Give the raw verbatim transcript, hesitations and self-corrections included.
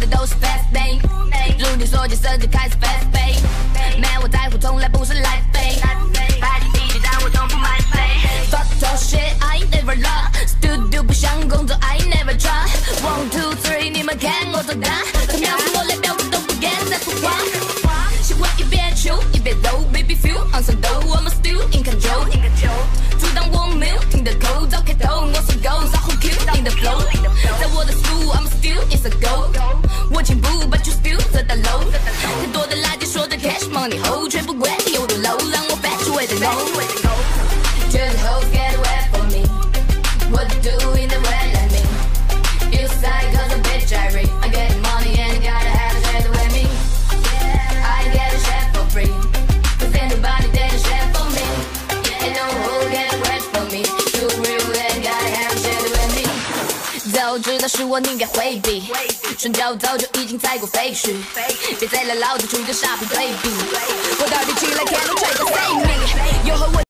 都是 fast lane， 如你所见，甚至开始 fast pay， 没我在乎，从来不是来飞，排挤地区，但我从不买飞。Fuck that shit, I never love studio 不想工作 I never try one two three 你们看我多大，他描述我连标准都不敢再说话。喜欢一边求一边揉 baby feel on some dough I'm still in control， 阻挡我没有听的口，早开头我是 go 撒红 Q in the flow， 在我的 school I'm still in the go， 我进步 but you still 在大楼，太多的垃圾说着 cash money 后，全部关有的 low， 让我 back to where they know。Just hoes get away from me. What you do in the way let me? You say cause I'm bitch I read. I get money and I gotta have a share with me. I get a share for free. Cause anybody did a share for me. And no hoe get away from me. You real and gotta have a share with me. 早知道是我宁愿回避，双脚早就已经踩过废墟，别再来老子出个傻逼对比，我到底起来 can you try to save me？ 有和我